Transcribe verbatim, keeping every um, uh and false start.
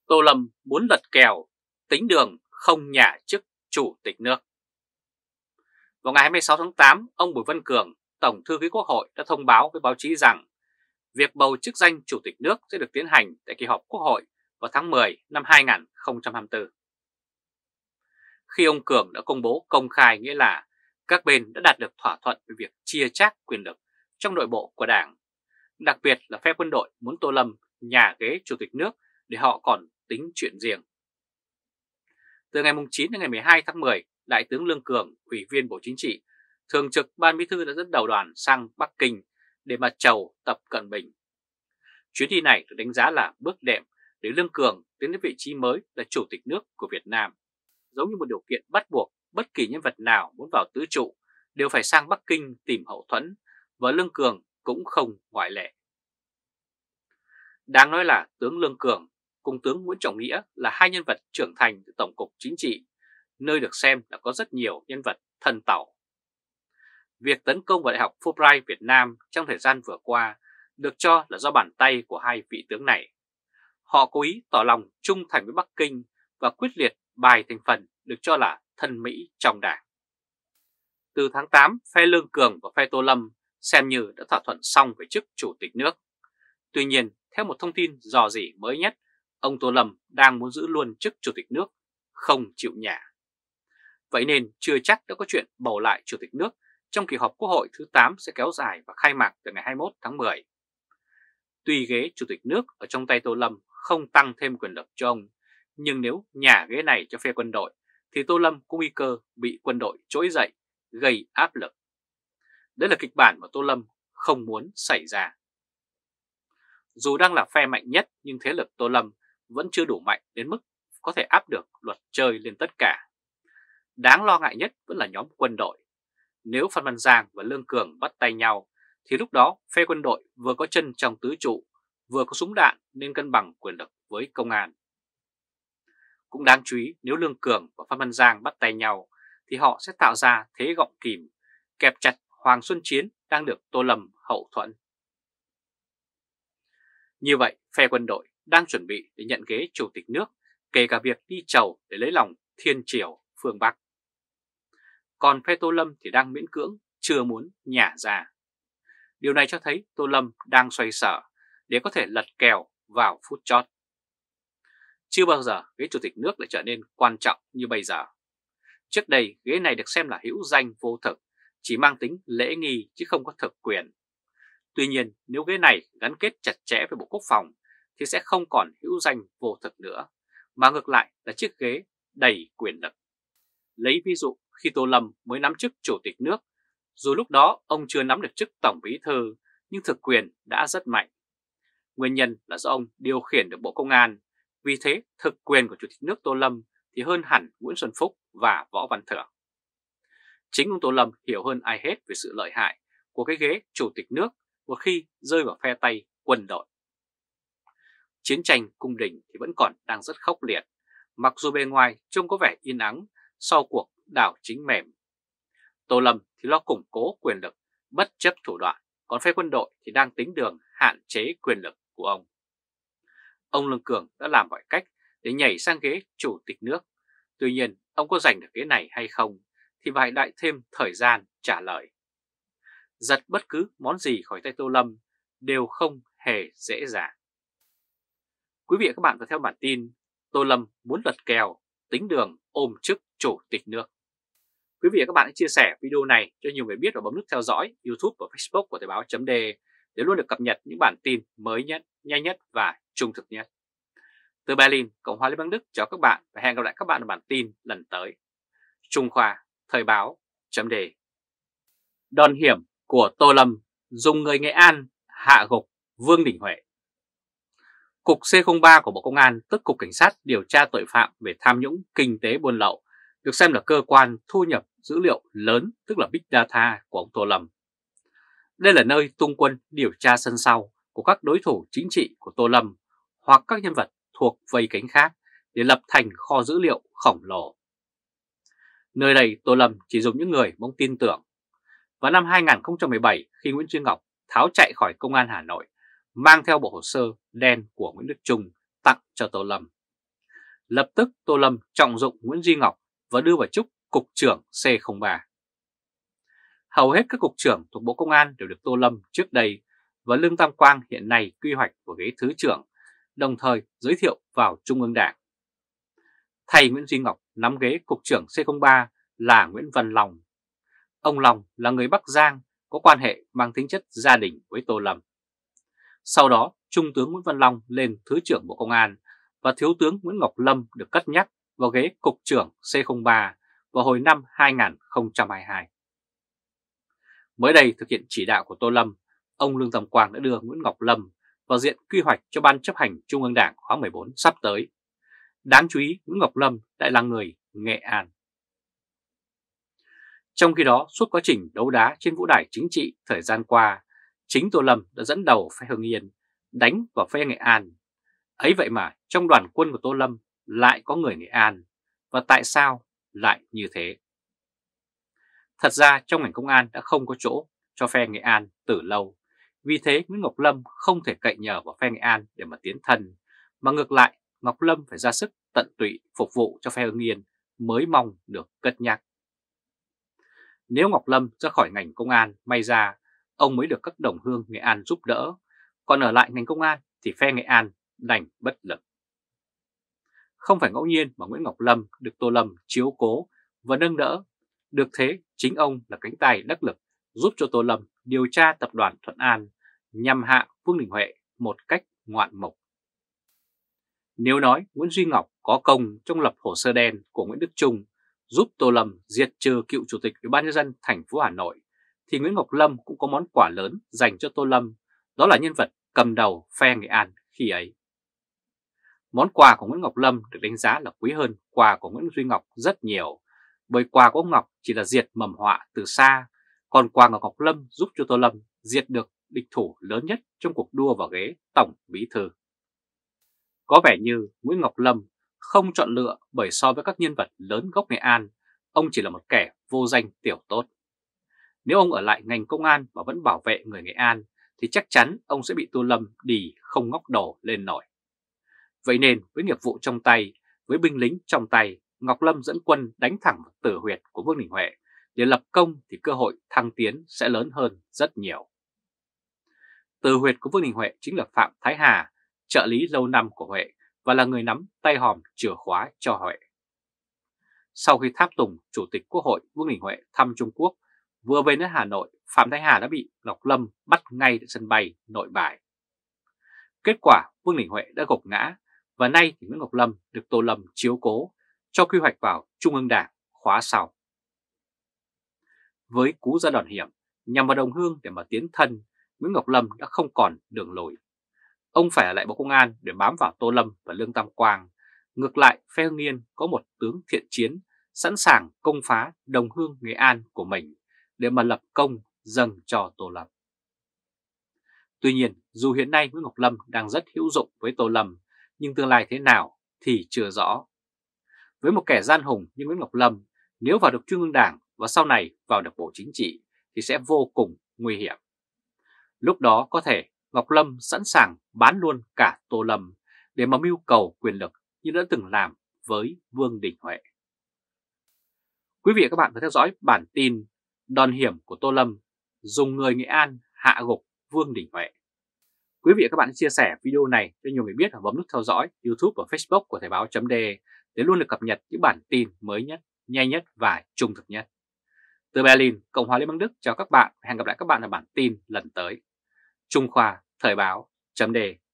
Tô Lâm muốn lật kèo, tính đường không nhả chức chủ tịch nước. Vào ngày hai mươi sáu tháng tám, ông Bùi Văn Cường, Tổng thư ký Quốc hội đã thông báo với báo chí rằng việc bầu chức danh chủ tịch nước sẽ được tiến hành tại kỳ họp Quốc hội vào tháng mười năm hai nghìn không trăm hai mươi tư. Khi ông Cường đã công bố công khai, nghĩa là các bên đã đạt được thỏa thuận về việc chia chác quyền lực trong nội bộ của Đảng, đặc biệt là phe quân đội muốn Tô Lâm nhả ghế chủ tịch nước để họ còn tính chuyện riêng. Từ ngày chín đến ngày mười hai tháng mười, Đại tướng Lương Cường, Ủy viên Bộ Chính trị, Thường trực Ban Bí thư đã dẫn đầu đoàn sang Bắc Kinh để mà chầu Tập Cận Bình. Chuyến đi này được đánh giá là bước đệm để Lương Cường tiến đến vị trí mới là chủ tịch nước của Việt Nam. Giống như một điều kiện bắt buộc, bất kỳ nhân vật nào muốn vào tứ trụ đều phải sang Bắc Kinh tìm hậu thuẫn, và Lương Cường cũng không ngoại lệ. Đáng nói là tướng Lương Cường cùng tướng Nguyễn Trọng Nghĩa là hai nhân vật trưởng thành từ Tổng cục Chính trị, nơi được xem là có rất nhiều nhân vật thân tàu. Việc tấn công vào Đại học Fulbright Việt Nam trong thời gian vừa qua được cho là do bàn tay của hai vị tướng này. Họ cố ý tỏ lòng trung thành với Bắc Kinh và quyết liệt bài thành phần được cho là thân Mỹ trong Đảng. Từ tháng tám, phe Lương Cường và phe Tô Lâm xem như đã thỏa thuận xong về chức chủ tịch nước. Tuy nhiên, theo một thông tin rò rỉ mới nhất, ông Tô Lâm đang muốn giữ luôn chức chủ tịch nước, không chịu nhả. Vậy nên chưa chắc đã có chuyện bầu lại chủ tịch nước trong kỳ họp Quốc hội thứ tám sẽ kéo dài và khai mạc từ ngày hai mươi mốt tháng mười. Tuy ghế chủ tịch nước ở trong tay Tô Lâm không tăng thêm quyền lực cho ông, nhưng nếu nhả ghế này cho phe quân đội thì Tô Lâm có nguy cơ bị quân đội trỗi dậy, gây áp lực. Đây là kịch bản mà Tô Lâm không muốn xảy ra. Dù đang là phe mạnh nhất nhưng thế lực Tô Lâm vẫn chưa đủ mạnh đến mức có thể áp được luật chơi lên tất cả. Đáng lo ngại nhất vẫn là nhóm quân đội. Nếu Phan Văn Giang và Lương Cường bắt tay nhau thì lúc đó phe quân đội vừa có chân trong tứ trụ, vừa có súng đạn nên cân bằng quyền lực với công an. Cũng đáng chú ý, nếu Lương Cường và Phan Văn Giang bắt tay nhau thì họ sẽ tạo ra thế gọng kìm, kẹp chặt Hoàng Xuân Chiến đang được Tô Lâm hậu thuẫn. Như vậy, phe quân đội đang chuẩn bị để nhận ghế chủ tịch nước, kể cả việc đi chầu để lấy lòng Thiên Triều phương Bắc. Còn phe Tô Lâm thì đang miễn cưỡng, chưa muốn nhả ra. Điều này cho thấy Tô Lâm đang xoay sở để có thể lật kèo vào phút chót. Chưa bao giờ ghế chủ tịch nước lại trở nên quan trọng như bây giờ. Trước đây ghế này được xem là hữu danh vô thực, chỉ mang tính lễ nghi chứ không có thực quyền. Tuy nhiên nếu ghế này gắn kết chặt chẽ với Bộ Quốc phòng thì sẽ không còn hữu danh vô thực nữa, mà ngược lại là chiếc ghế đầy quyền lực. Lấy ví dụ khi Tô Lâm mới nắm chức chủ tịch nước, dù lúc đó ông chưa nắm được chức tổng bí thư nhưng thực quyền đã rất mạnh. Nguyên nhân là do ông điều khiển được Bộ Công an, vì thế thực quyền của chủ tịch nước Tô Lâm thì hơn hẳn Nguyễn Xuân Phúc và Võ Văn Thưởng. Chính ông Tô Lâm hiểu hơn ai hết về sự lợi hại của cái ghế chủ tịch nước một khi rơi vào phe tay quân đội. Chiến tranh cung đình thì vẫn còn đang rất khốc liệt, mặc dù bề ngoài trông có vẻ yên ắng sau cuộc đảo chính mềm. Tô Lâm thì lo củng cố quyền lực bất chấp thủ đoạn, còn phe quân đội thì đang tính đường hạn chế quyền lực của ông. Ông Lương Cường đã làm mọi cách để nhảy sang ghế chủ tịch nước. Tuy nhiên, ông có giành được ghế này hay không thì phải đợi thêm thời gian trả lời. Giật bất cứ món gì khỏi tay Tô Lâm đều không hề dễ dàng. Quý vị và các bạn vừa theo bản tin Tô Lâm muốn lật kèo, tính đường ôm chức chủ tịch nước. Quý vị và các bạn hãy chia sẻ video này cho nhiều người biết và bấm nút theo dõi YouTube và Facebook của Thời báo chấm de để luôn được cập nhật những bản tin mới nhất, nhanh nhất và trung thực nhất. Từ Berlin, Cộng hòa Liên bang Đức chào các bạn và hẹn gặp lại các bạn ở bản tin lần tới. Trung Khoa, Thời báo chấm de. Đòn hiểm của Tô Lâm dùng người Nghệ An hạ gục Vương Đình Huệ. Cục C không ba của Bộ Công an, tức Cục Cảnh sát điều tra tội phạm về tham nhũng kinh tế buôn lậu, được xem là cơ quan thu nhập dữ liệu lớn, tức là Big Data của ông Tô Lâm. Đây là nơi tung quân điều tra sân sau của các đối thủ chính trị của Tô Lâm hoặc các nhân vật thuộc vây cánh khác để lập thành kho dữ liệu khổng lồ. Nơi đây Tô Lâm chỉ dùng những người mong tin tưởng. Vào năm hai nghìn không trăm mười bảy, khi Nguyễn Duy Ngọc tháo chạy khỏi Công an Hà Nội, mang theo bộ hồ sơ đen của Nguyễn Đức Chung tặng cho Tô Lâm, Lập tức Tô Lâm trọng dụng Nguyễn Duy Ngọc và đưa vào chức Cục trưởng C không ba. Hầu hết các cục trưởng thuộc Bộ Công an đều được Tô Lâm trước đây và Lương Tam Quang hiện nay quy hoạch của ghế Thứ trưởng, đồng thời giới thiệu vào Trung ương Đảng. Thay Nguyễn Duy Ngọc nắm ghế Cục trưởng C không ba là Nguyễn Văn Long. Ông Long là người Bắc Giang, có quan hệ mang tính chất gia đình với Tô Lâm. Sau đó, Trung tướng Nguyễn Văn Long lên Thứ trưởng Bộ Công an và Thiếu tướng Nguyễn Ngọc Lâm được cất nhắc vào ghế Cục trưởng C không ba vào hồi năm hai nghìn không trăm hai mươi hai. Mới đây thực hiện chỉ đạo của Tô Lâm, ông Lương Tam Quang đã đưa Nguyễn Ngọc Lâm vào diện quy hoạch cho Ban chấp hành Trung ương Đảng khóa mười bốn sắp tới. Đáng chú ý, Nguyễn Ngọc Lâm lại là người Nghệ An. Trong khi đó, suốt quá trình đấu đá trên vũ đài chính trị thời gian qua, chính Tô Lâm đã dẫn đầu phe Hưng Yên đánh vào phe Nghệ An. Ấy vậy mà trong đoàn quân của Tô Lâm lại có người Nghệ An, và tại sao lại như thế? Thật ra trong ngành công an đã không có chỗ cho phe Nghệ An từ lâu, vì thế Nguyễn Ngọc Lâm không thể cậy nhờ vào phe Nghệ An để mà tiến thân, mà ngược lại Ngọc Lâm phải ra sức tận tụy phục vụ cho phe Hưng Yên mới mong được cất nhắc. Nếu Ngọc Lâm ra khỏi ngành công an, may ra ông mới được các đồng hương Nghệ An giúp đỡ, còn ở lại ngành công an thì phe Nghệ An đành bất lực. Không phải ngẫu nhiên mà Nguyễn Ngọc Lâm được Tô Lâm chiếu cố và nâng đỡ, được thế chính ông là cánh tay đắc lực giúp cho Tô Lâm điều tra tập đoàn Thuận An nhằm hạ Vương Đình Huệ một cách ngoạn mục. Nếu nói Nguyễn Duy Ngọc có công trong lập hồ sơ đen của Nguyễn Đức Chung giúp Tô Lâm diệt trừ cựu chủ tịch Ủy ban nhân dân thành phố Hà Nội, thì Nguyễn Ngọc Lâm cũng có món quà lớn dành cho Tô Lâm, đó là nhân vật cầm đầu phe Nghệ An khi ấy. Món quà của Nguyễn Ngọc Lâm được đánh giá là quý hơn quà của Nguyễn Duy Ngọc rất nhiều, bởi quà của ông Ngọc chỉ là diệt mầm họa từ xa, còn quà của Ngọc Lâm giúp cho Tô Lâm diệt được địch thủ lớn nhất trong cuộc đua vào ghế Tổng Bí thư. Có vẻ như Nguyễn Ngọc Lâm không chọn lựa bởi so với các nhân vật lớn gốc Nghệ An, ông chỉ là một kẻ vô danh tiểu tốt. Nếu ông ở lại ngành công an mà vẫn bảo vệ người Nghệ An thì chắc chắn ông sẽ bị Tô Lâm đì không ngóc đầu lên nổi. Vậy nên với nghiệp vụ trong tay, với binh lính trong tay, Ngọc Lâm dẫn quân đánh thẳng vào tử huyệt của Vương Đình Huệ để lập công thì cơ hội thăng tiến sẽ lớn hơn rất nhiều. Tử huyệt của Vương Đình Huệ chính là Phạm Thái Hà, trợ lý lâu năm của Huệ và là người nắm tay hòm chìa khóa cho Huệ. Sau khi tháp tùng Chủ tịch Quốc hội Vương Đình Huệ thăm Trung Quốc, vừa về đến Hà Nội, Phạm Thái Hà đã bị Ngọc Lâm bắt ngay tại sân bay Nội Bài. Kết quả Vương Đình Huệ đã gục ngã và nay thì Nguyễn Ngọc Lâm được Tô Lâm chiếu cố cho quy hoạch vào Trung ương Đảng khóa sau. Với cú ra đòn hiểm nhằm vào đồng hương để mà tiến thân, Nguyễn Ngọc Lâm đã không còn đường lùi. Ông phải ở lại Bộ Công an để bám vào Tô Lâm và Lương Tam Quang. Ngược lại, phe Hưng Yên có một tướng thiện chiến sẵn sàng công phá đồng hương Nghệ An của mình để mà lập công dâng cho Tô Lâm. Tuy nhiên, dù hiện nay Nguyễn Ngọc Lâm đang rất hữu dụng với Tô Lâm, nhưng tương lai thế nào thì chưa rõ. Với một kẻ gian hùng như Nguyễn Ngọc Lâm, nếu vào được Trung ương Đảng và sau này vào được Bộ Chính trị thì sẽ vô cùng nguy hiểm. Lúc đó có thể Ngọc Lâm sẵn sàng bán luôn cả Tô Lâm để mà mưu cầu quyền lực như đã từng làm với Vương Đình Huệ. Quý vị và các bạn phải theo dõi bản tin đòn hiểm của Tô Lâm dùng người Nghệ An hạ gục Vương Đình Huệ. Quý vị và các bạn chia sẻ video này cho nhiều người biết và bấm nút theo dõi YouTube và Facebook của Thời báo chấm de để luôn được cập nhật những bản tin mới nhất, nhanh nhất và trung thực nhất. Từ Berlin, Cộng hòa Liên bang Đức chào các bạn và hẹn gặp lại các bạn ở bản tin lần tới. Trung Khoa, Thời báo chấm de.